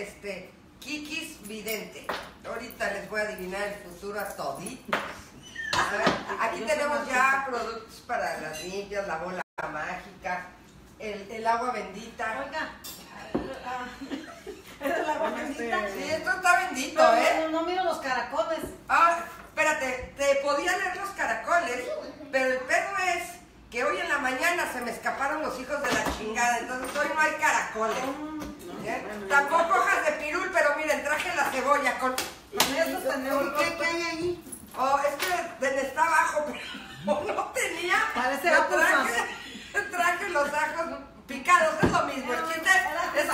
Kikis Vidente. Ahorita les voy a adivinar el futuro a toditos. A ver, aquí tenemos ya productos para las limpias, la bola mágica, el agua bendita. Oiga, ¿es el agua bendita? Sí, esto está bendito, No miro los caracoles. Ah, espérate, te podía leer los caracoles, pero el pedo es que hoy en la mañana se me escaparon los hijos de la chingada, entonces hoy no hay caracoles. Tampoco hojas de pirul, pero miren, traje la cebolla con... ¿Qué hay ahí? Oh, es que está abajo, pero no tenía. Parece traje los ajos picados, es lo mismo. El chiste es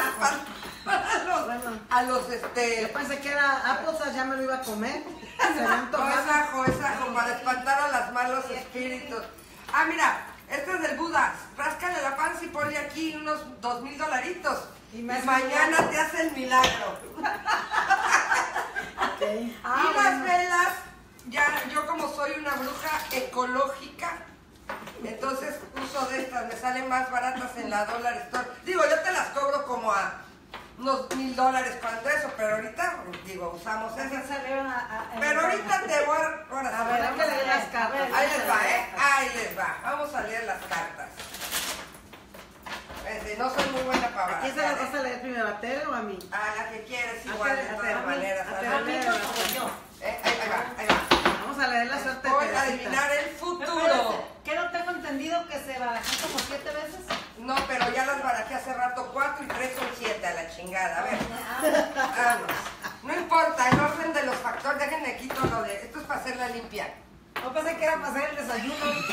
a los Yo pensé que era applesauce, ya me lo iba a comer. No, es ajo para espantar a los malos espíritus. Ah, mira, este es del Buda. Ráscale la panza y ponle aquí unos $2,000. Y mañana te hace el milagro. Okay. Y las velas, ya yo como soy una bruja ecológica, entonces uso de estas, me salen más baratas en la Dollar Store. Digo, yo te las cobro como a unos $1,000 cuando eso, pero ahorita, digo, usamos esas. Pero ahorita te voy a... A ver, hay que leer las cartas. Ahí les va, ahí les va. Vamos a leer las cartas. No soy muy buena para ¿A quién se las vas a leer primero, a Tere o a mí? A la que quieres, igual, de todas maneras. A mí o yo. Ahí va. Vamos a leer la suerte de Voy a Teresita. adivinar el futuro. ¿Qué no tengo entendido que se barajan como 7 veces? No, pero ya las barajé hace rato, 4 y 3 son 7 a la chingada. A ver. No importa, el orden de los factores, déjenme quito lo de... Esto es para hacer la limpia. No pensé que era para hacer el desayuno.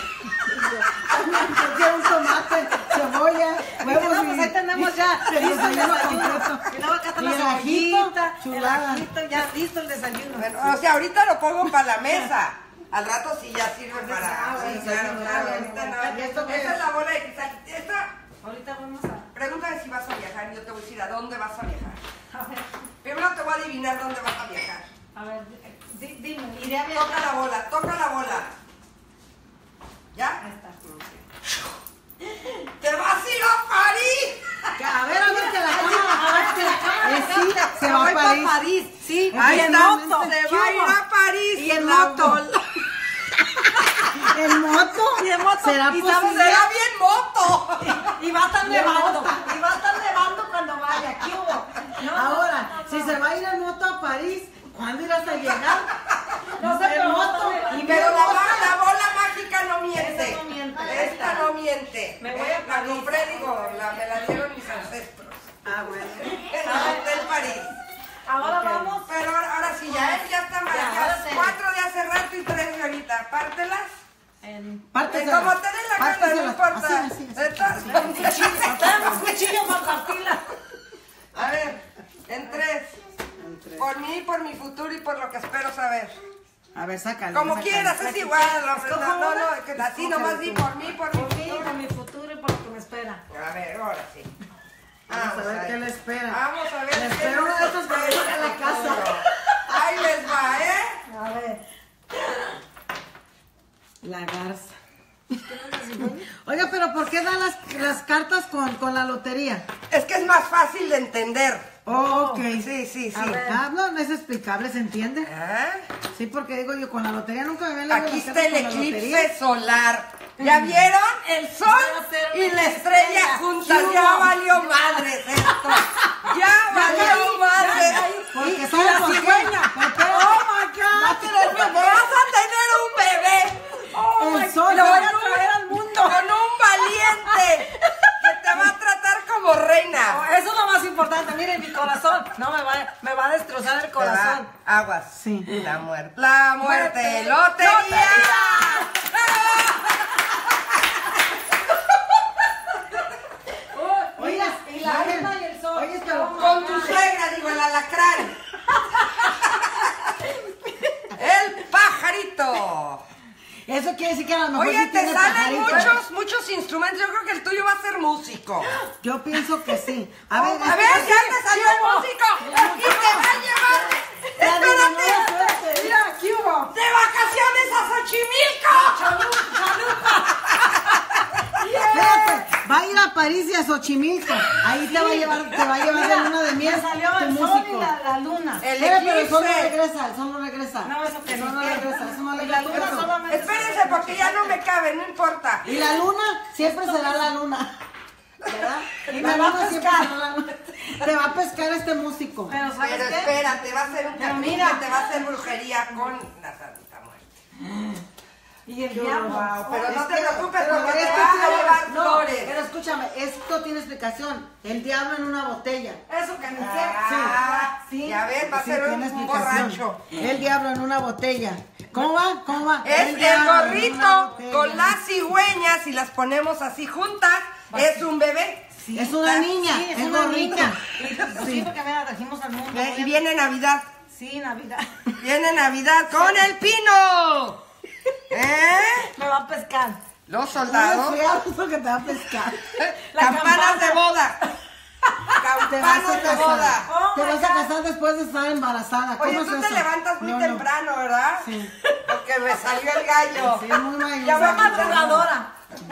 Quiero un tomate, cebolla, huevos pues ahí tenemos ya listo el desayuno. Y luego acá está la cebollita, chulada. el ajito, ya listo el desayuno. Bueno, o sea, ahorita lo pongo para la mesa. Al rato sí ya sirve para... Sí, claro. Ahorita no. Esta es la bola de cristal. Ahorita vamos a... Pregúntame si vas a viajar y yo te voy a decir a dónde vas a viajar. A ver, Primero te voy a adivinar dónde vas a viajar. dime, iré a viajar. Toca la bola. ¿Ya? Ahí está. ¡Te vas a ir a París! A ver, que la cámara. Sí, se va a París. Sí, Ahí en está, moto. se va a ir a París. Y en la moto. bola. ¿En moto? Y en moto. ¿Será Y posible? ¡Será bien moto! Y va a estar nevando. Y va a estar nevando cuando vaya. ¿Qué hubo? No, Ahora, si se va a ir en moto a París, ¿cuándo irás a llegar? No sé, En pero moto. Pero la bola mágica no miente. Esta no miente. Esta no miente. Me voy a La París. compré, me la dieron mis ancestros. Ah, bueno. En el Hotel París. ahora Ok. vamos. Pero ahora sí, ya están ahora barajadas. sí. 4 de hace rato y 3 de ahorita. Pártelas. Párteselas. Como te den la gana, no Párteselas. importa. Así. Tenemos cuchillo para partirla. A ver, en 3. Por mí, por mi futuro y por lo que espero saber. A ver, sácale. Como sácale. quieras, es igual. No, que así Escoge nomás tú. di por mí, por mi Por mí, futuro. por mi futuro y por lo que me espera. A ver, ahora sí. Vamos a ver qué le espera. Vamos a ver. Le qué espero uno de nos estos para espera ir a la el casa. futuro. Ahí les va, A ver. La garza. Oiga, pero ¿por qué dan las cartas con la lotería? Es que es más fácil de entender. Oh, ok. Sí. A ver, no es explicable, ¿se entiende? ¿Ah? Sí, porque digo yo, con la lotería nunca me habían leído Aquí las está cartas el con la lotería. eclipse solar. ¿Ya vieron? El sol y la estrella juntas. Ya valió madres esto. Ya valió madres. Porque ¿sabes por qué? Oh my God. Vas a tener un bebé. Oh El my sol God. lo voy a traer al mundo. Con un valiente que te va a tratar como reina. Eso es lo más importante. Miren, mi corazón. No, me va a destrozar el corazón. Aguas. Sí. La muerte. La muerte. Lotería. Oiga, Y la luna y el sol. Oye, pero Con tu suegra, digo, el alacrán. El pajarito. eso quiere decir que a lo mejor Oye, sí te tiene salen pajarito. muchos instrumentos. Yo creo que el tuyo va a ser músico. Yo pienso que sí. A ver, ya te salió el músico. Y te va a llevar. Espérate. Mira, ¿qué hubo? De vacaciones a Xochimilco. Espérate, va a ir a París y a Xochimilco. Ahí te va a llevar de luna de miel. Me salió tu el músico. La luna. El Pero el sol no eclipse. regresa, el sol no regresa. No, eso que El sol ni no qué. regresa, eso no le Y la luna eso. solamente. Espérense porque ya no me cabe, no importa. Y la luna siempre será la luna. ¿Verdad? Y La me va a luna siempre pescar. será la luna. Te va a pescar este músico. Pero ¿sabes Pero qué? espérate, va a ser un Pero capricho, mira. te va a hacer brujería con la Santa Muerte. Y el diablo. Wow, pero no Es te que- preocupes pero porque te esto vas a tiene- llevar no, flores. pero escúchame, esto tiene explicación. El diablo en una botella. Eso que ni qué. Ah, Sí. ya ves, va a Sí, ser tiene un explicación. borracho. El diablo en una botella. ¿Cómo va? ¿Cómo va? Es el diablo en una gorrito botella. con las cigüeñas y las ponemos así juntas. Es un bebé. Es una niña, Sí, es es una gorrita. niña. Sí, porque me la trajimos al mundo. Y viene Navidad. Sí, Navidad. Viene Navidad con el pino. ¿Eh? Me va a pescar. Los No soldados. me frías porque te va a pescar. La Campanas campana. de boda. Te vas a Campanas de casar. boda. Oh, Te my vas a God. casar después de estar embarazada. ¿Cómo Oye, es tú te eso? levantas muy No, no. temprano, ¿verdad? Sí. Porque me salió el gallo. Sí, muy mal. Ya Fue va madrugadora.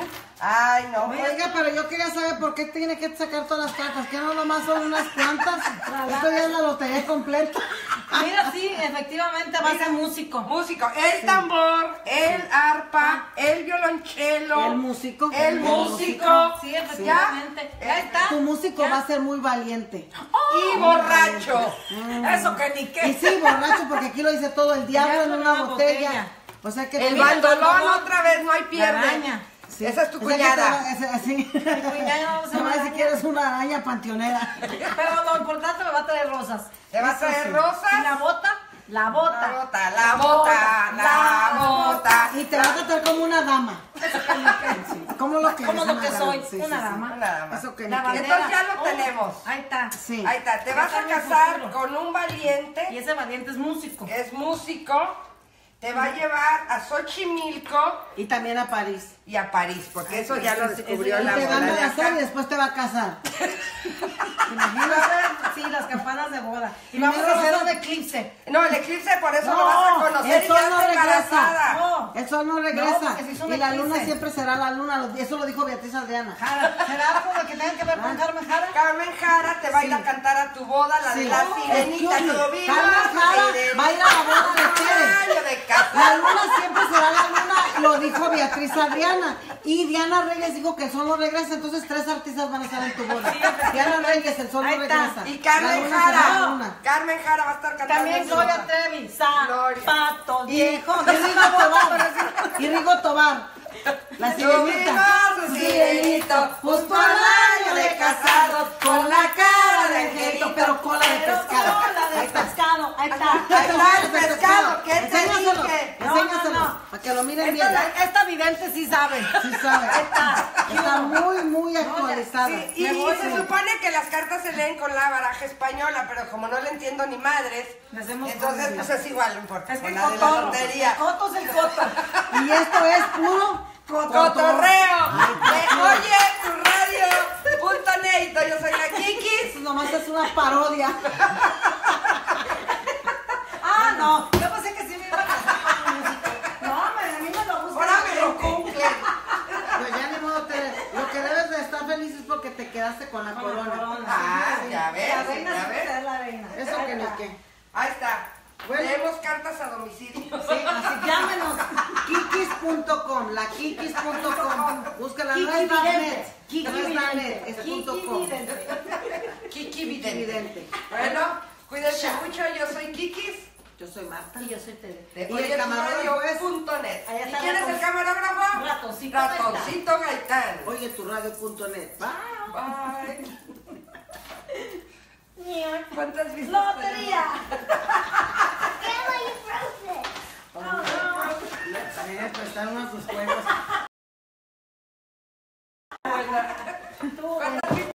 Ay, no. Oiga, pero yo quería saber por qué tiene que sacar todas las cartas, que no nomás son unas cuantas. Esto ya es la lotería completa. Mira, sí, efectivamente va a ser músico. Músico, el tambor, el arpa, el violonchelo. El músico. El músico. Sí, efectivamente. Ya está. Tu músico va a ser muy valiente. Y borracho. Eso que ni Y qué. sí, borracho, porque aquí lo dice todo, el diablo en una botella. botella. O sea que El mira, bandolón otra vez, no hay La pierde. araña. sí. Esa es tu O sea que cuñada. te va- sí. cuñada va a ser Se va a una decir araña. que eres una araña panteonera. Pero lo importante me va a traer rosas. Te va a Eso traer sí. rosas. Y la bota, la bota. La bota, la bota, la bota. Y te va a tratar como una dama. Sí. ¿Cómo lo que Como eres, lo una que dama? soy, Sí, una sí, sí. dama. Una dama. Eso que La ni qué. bandera. Entonces ya lo Oh, tenemos. Ahí está. Sí. Ahí está, te Ya vas está a mi casar futuro. con un Y valiente, ese valiente es músico. es músico, te va a llevar a Xochimilco Y también a París. y a París, porque eso ya lo descubrió Y la te van bola a de casar y acá. después te va a casar. Sí, las campanas de boda. Y vamos Primero a hacer vas a- un eclipse. No, el eclipse por eso lo vas a conocer el y sol ya no está regresa. embarazada. No. El sol no No, regresa. porque si es un Y la eclipse. luna siempre será la luna. Eso lo dijo Beatriz Adriana. Jara, ¿será algo de que tenga que ver con Carmen Jara? Carmen Jara te va a ir a cantar a tu boda, la de Sí. la Oh, sirenita. excuse me. Todo viva, Carmen Jara sirenita. va a ir a la boda de ustedes. Año de casa. La luna siempre será la luna, lo dijo Beatriz Adriana. Y Diana Reyes dijo que el sol no regresa, entonces 3 artistas van a estar en tu boda. Diana Reyes, el sol no Ahí está. regresa. Y La Carmen luna será la Jara. luna. Carmen Jara va a estar cantando. También en su Gloria boda. Trevi. Gloria. Zapato Y viejo. Rigo Tobar. Y Rigo Tobar. La sirenita. Tuvimos un sirenito justo al año de casados con la cara de angelito, pero cola de pescado. Cola de pescado. Ahí está. Ahí está el pescado, ¿qué te Enséñaselo, dije? enséñaselo, No. para que lo miren bien. Esta vidente sí sabe. Sí sabe. Ahí está. Está muy actualizada. Sí, y Me voy, se sí. supone que las cartas se leen con la baraja española, pero como no le entiendo ni madres, Le hacemos entonces con- pues es igual, no importa. Es que con la de la cotorro. lotería. Coto es el coto. Y esto es puro Cotorreo. Oye, tu radio.net. Yo soy la Kikis. Eso nomás es una parodia. Ah, no. Yo pensé que sí me iba a casar con un músico. No, a mí me lo gusta. Ahora me lo cumplen. Pues ya ni modo, lo que debes de estar feliz es porque te quedaste con la corona. Ah, ya ves, La reina ya siempre ves. es la reina. Eso que ni qué. Ahí está. Bueno. Leemos cartas a domicilio. Sí, así llámenos. Kikis.com, la Kikis.com. Búscala, no es .net. Kiki No es Vidente. .net, es Kiki .com. Vidente. Kiki Vidente. Vidente. Bueno, cuídense mucho. Yo soy Kikis. Yo soy Marta. Y yo soy Tere. De Y el camarógrafo es- oyeturadio.net. Ahí ¿Y está quién es el Ratoncito. camarógrafo? Ratoncito Ratoncito Gaitán. Oye, tu radio.net. Bye. Ña. ¿Cuántas vistas? Lotería. Me prestaron a sus juegos. tenemos?